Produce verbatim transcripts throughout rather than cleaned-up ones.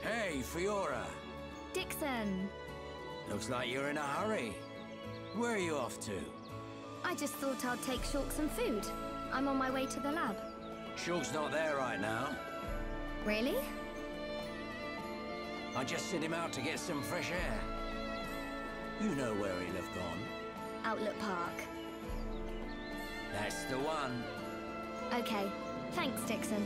Hey, Fiora. Dixon. Looks like you're in a hurry. Where are you off to? I just thought I'd take Shulk some food. I'm on my way to the lab. Shulk's not there right now. Really? I just sent him out to get some fresh air. You know where he'll have gone. Outlook Park. That's the one. Okay. Thanks, Dixon.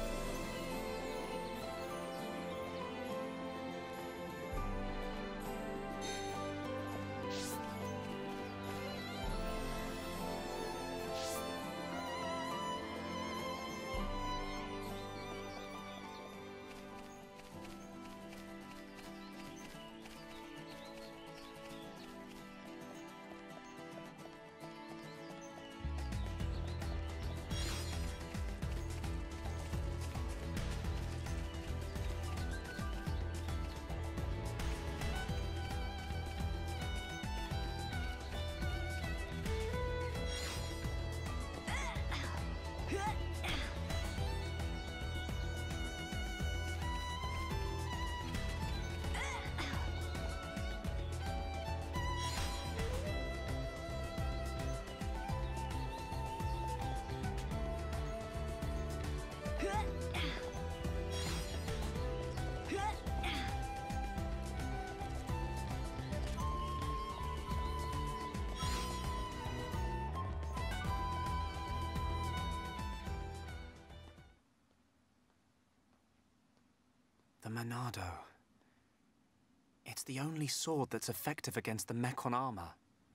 The Monado. It's the only sword that's effective against the Mechon armor.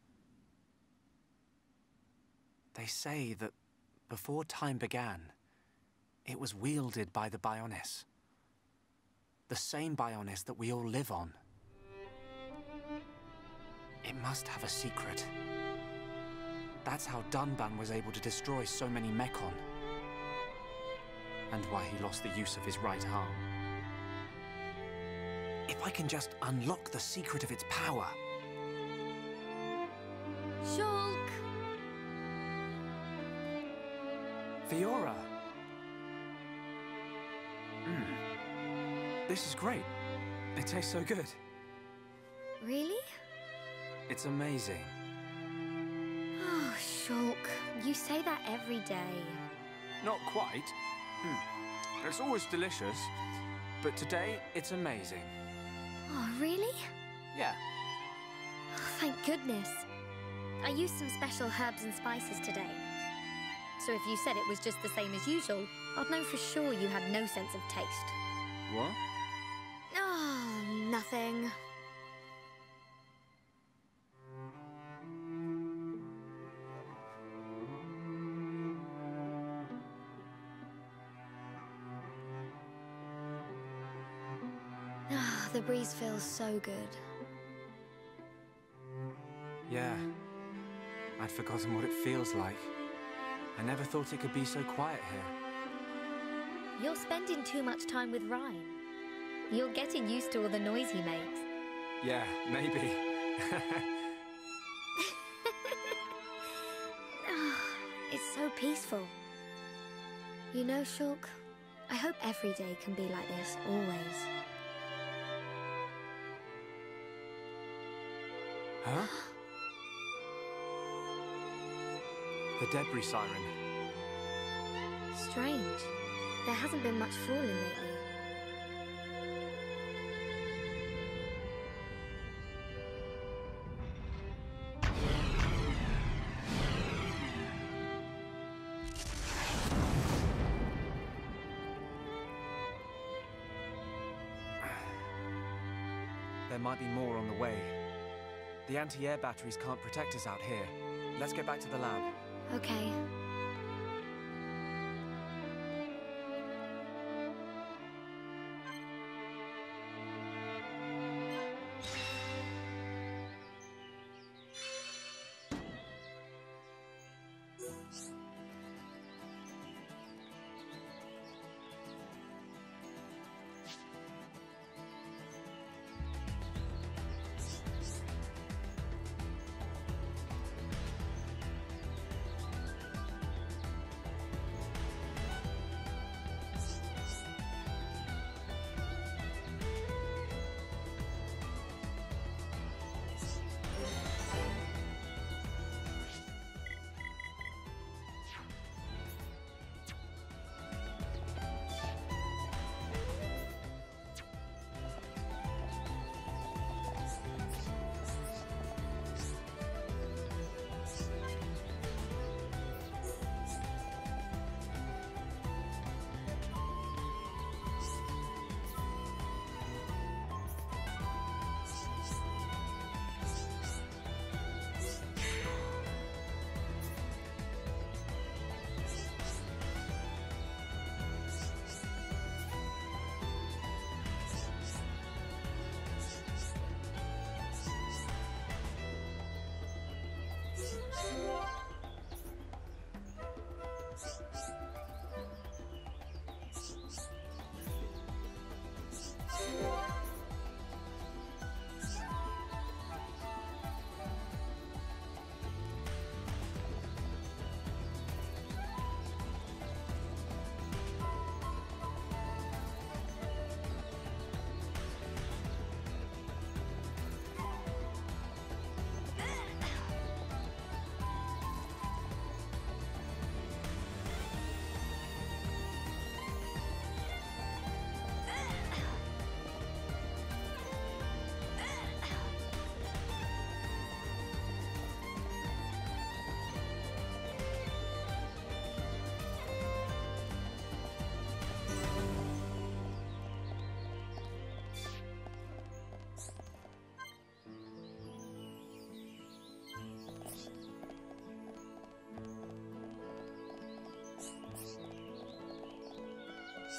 They say that before time began, it was wielded by the Bionis. The same Bionis that we all live on. It must have a secret. That's how Dunban was able to destroy so many Mechon. And why he lost the use of his right arm. If I can just unlock the secret of its power... Shulk! Fiora! Mm. This is great. It tastes so good. Really? It's amazing. Oh, Shulk, you say that every day. Not quite. Mm. It's always delicious, but today it's amazing. Oh, really? Yeah. Oh, thank goodness. I used some special herbs and spices today. So if you said it was just the same as usual, I'd know for sure you had no sense of taste. What? Oh, nothing. The breeze feels so good. Yeah. I'd forgotten what it feels like. I never thought it could be so quiet here. You're spending too much time with Ryan. You're getting used to all the noise he makes. Yeah, maybe. Oh, it's so peaceful. You know, Shulk, I hope every day can be like this, always. Huh? The debris siren. Strange. There hasn't been much falling lately. There might be more on the way. The anti-air batteries can't protect us out here. Let's get back to the lab. Okay.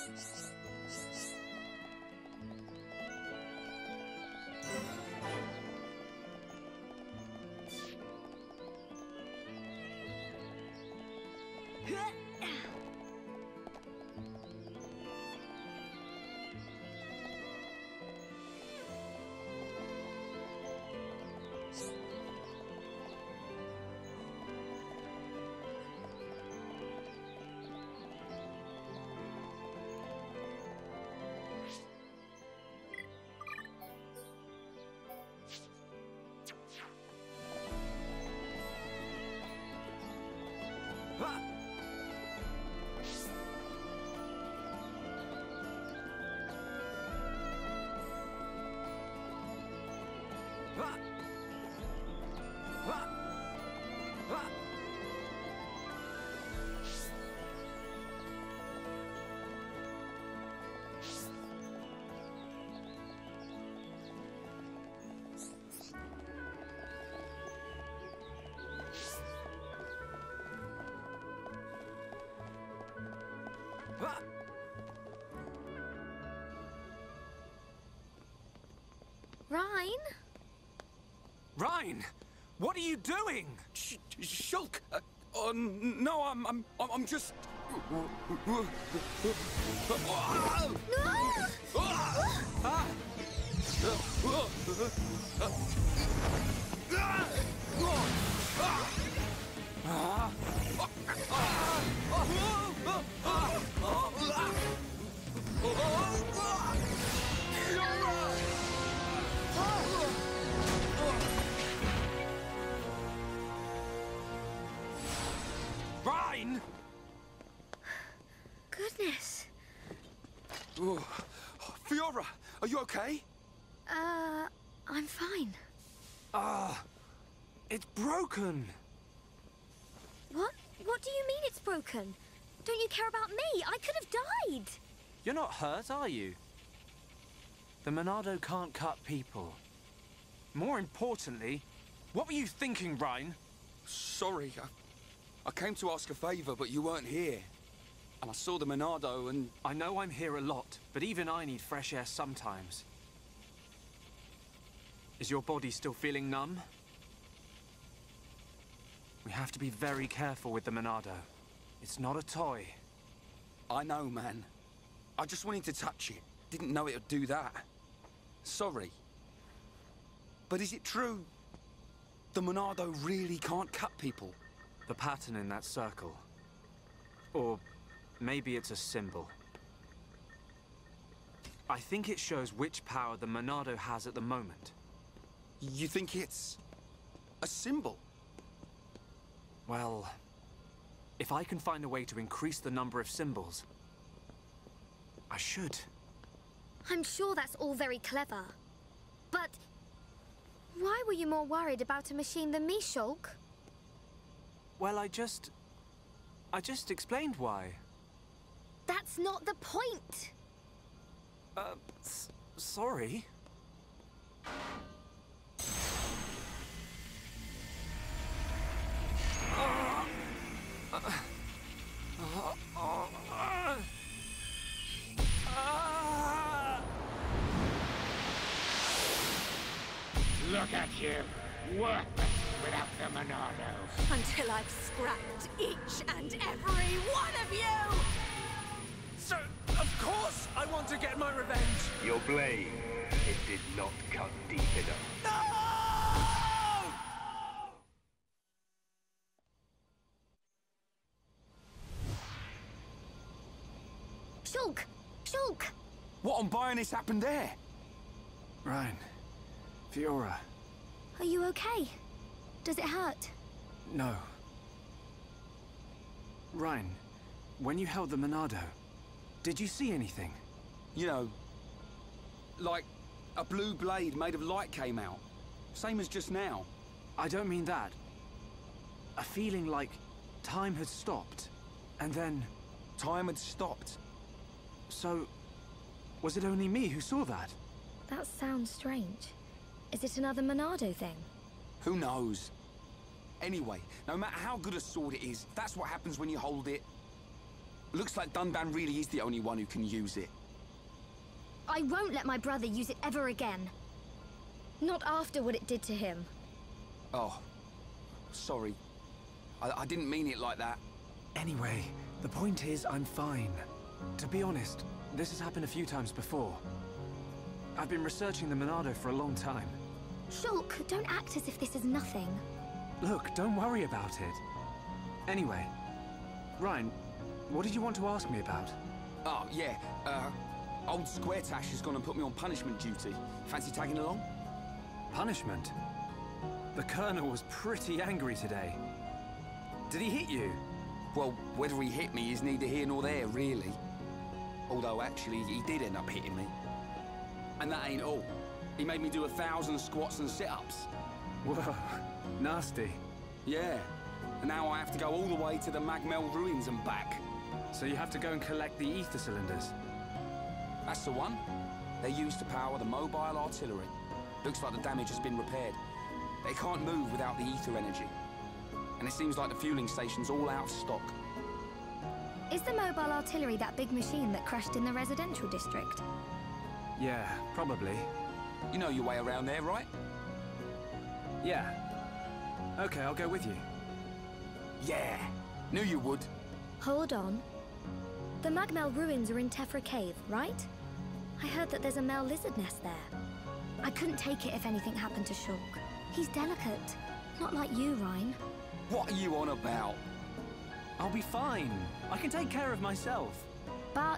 Rhine? Rhine! What are you doing? Sh Shulk! Uh, oh, no, I'm, I'm, I'm just... No! Rhine! Goodness. Oh, Fiora, are you okay? Uh, I'm fine. Ah, uh, it's broken. What? What do you mean it's broken? Don't you care about me? I could have died. You're not hurt, are you? The Monado can't cut people. More importantly, what were you thinking, Rhine? Sorry, I, I came to ask a favor, but you weren't here. And I saw the Monado and... I know I'm here a lot, but even I need fresh air sometimes. Is your body still feeling numb? We have to be very careful with the Monado. It's not a toy. I know, man. I just wanted to touch it. Didn't know it would do that. Sorry. But is it true? The Monado really can't cut people? The pattern in that circle. Or maybe it's a symbol. I think it shows which power the Monado has at the moment. You think it's... a symbol? Well, if I can find a way to increase the number of symbols, I should. I'm sure that's all very clever. But why were you more worried about a machine than me, Shulk? Well, I just... I just explained why. That's not the point! Uh, s sorry. Look at you, worthless without the Monado. Until I've scrapped each and every one of you! So, of course I want to get my revenge! Your blade, it did not cut deep enough. No! Shulk! Shulk! What on Bionis happened there? Rhine. Fiora. Are you okay? Does it hurt? No. Rhine, when you held the Monado, did you see anything? You know, like a blue blade made of light came out. Same as just now. I don't mean that. A feeling like time had stopped, and then... Time had stopped. So, was it only me who saw that? That sounds strange. Is it another Monado thing? Who knows? Anyway, no matter how good a sword it is, that's what happens when you hold it... Looks like Dunban really is the only one who can use it. I won't let my brother use it ever again. Not after what it did to him. Oh, sorry. I, I didn't mean it like that. Anyway, the point is I'm fine. To be honest, this has happened a few times before. I've been researching the Monado for a long time. Shulk, don't act as if this is nothing. Look, don't worry about it. Anyway, Ryan, what did you want to ask me about? Oh, yeah, uh, old Squaretash has gone and put me on punishment duty. Fancy tagging along? Punishment? The Colonel was pretty angry today. Did he hit you? Well, whether he hit me is neither here nor there, really. Although, actually, he did end up hitting me. And that ain't all. He made me do a thousand squats and sit-ups. Whoa, nasty. Yeah, and now I have to go all the way to the Magmel ruins and back. So you have to go and collect the ether cylinders? That's the one. They're used to power the mobile artillery. Looks like the damage has been repaired. They can't move without the ether energy. And it seems like the fueling station's all out of stock. Is the mobile artillery that big machine that crashed in the residential district? Yeah, probably. You know your way around there, right? Yeah. Okay, I'll go with you. Yeah, knew you would. Hold on. The Magmel ruins are in Tephra Cave, right? I heard that there's a Mel lizard nest there. I couldn't take it if anything happened to Shulk. He's delicate. Not like you, Ryan. What are you on about? I'll be fine. I can take care of myself. But...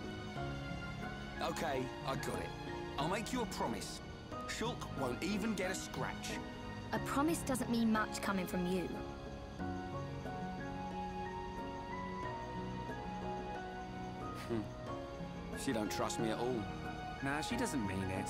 Okay, I got it. I'll make you a promise. Shulk won't even get a scratch. a promise doesn't mean much coming from you. Hmm. She don't trust me at all. Nah, she doesn't mean it.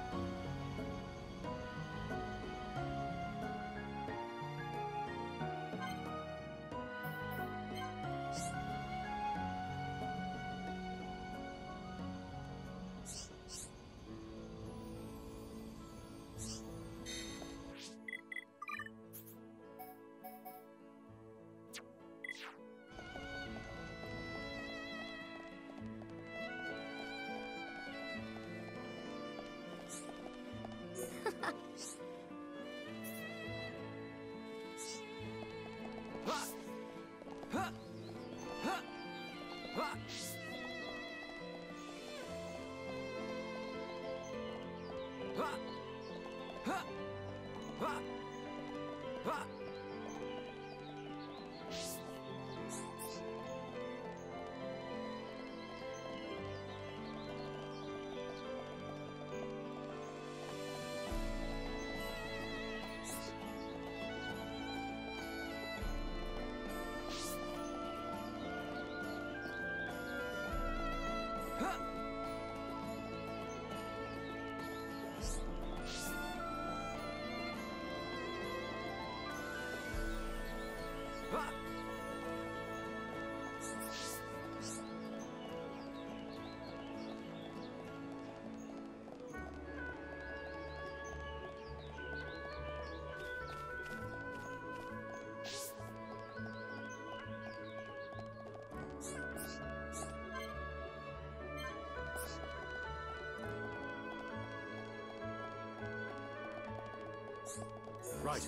Right.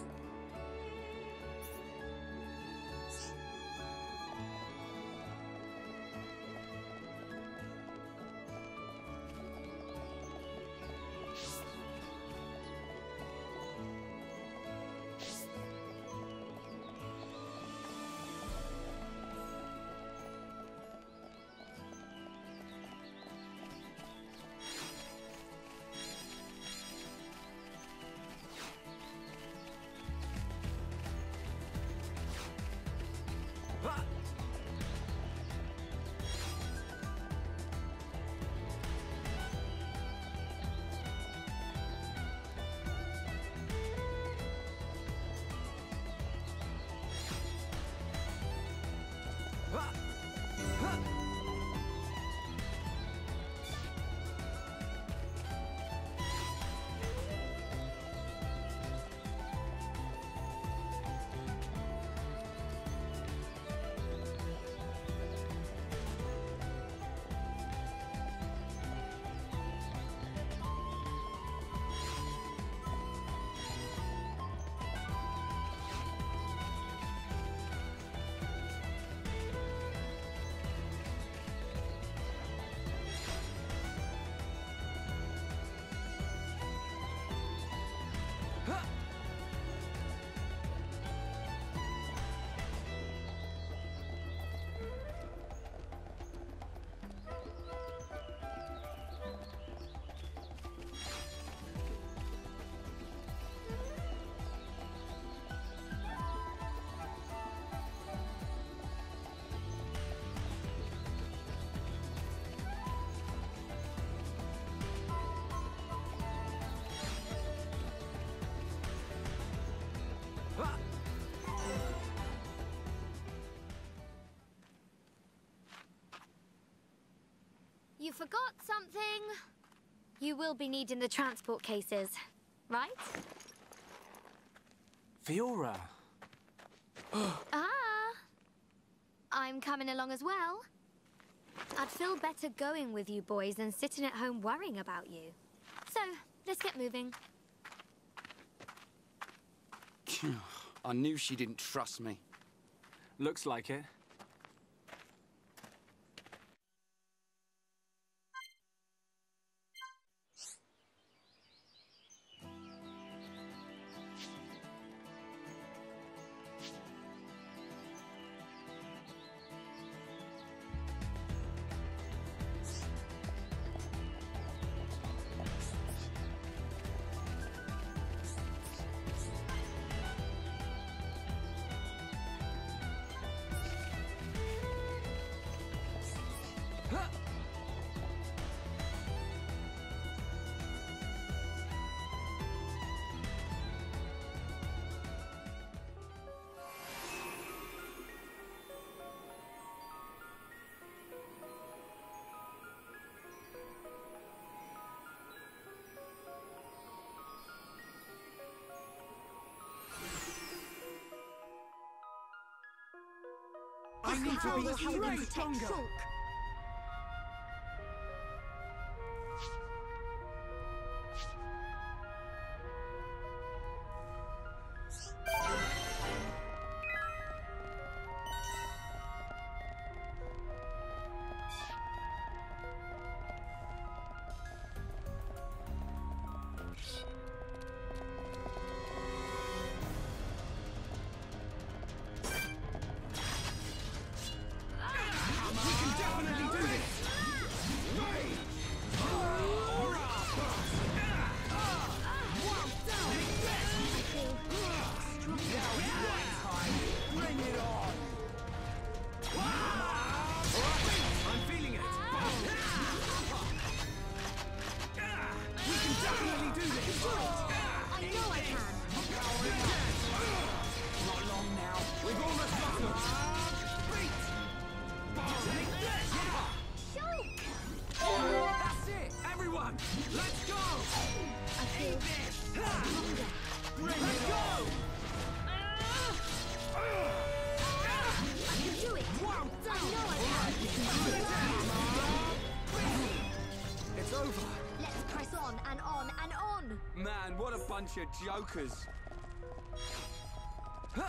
you forgot something. You will be needing the transport cases, right? Fiora! Ah! I'm coming along as well. I'd feel better going with you boys than sitting at home worrying about you. So, let's get moving. I knew she didn't trust me. Looks like it. I need to be even stronger. Man, what a bunch of jokers. Huh.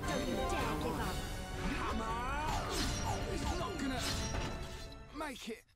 Make it.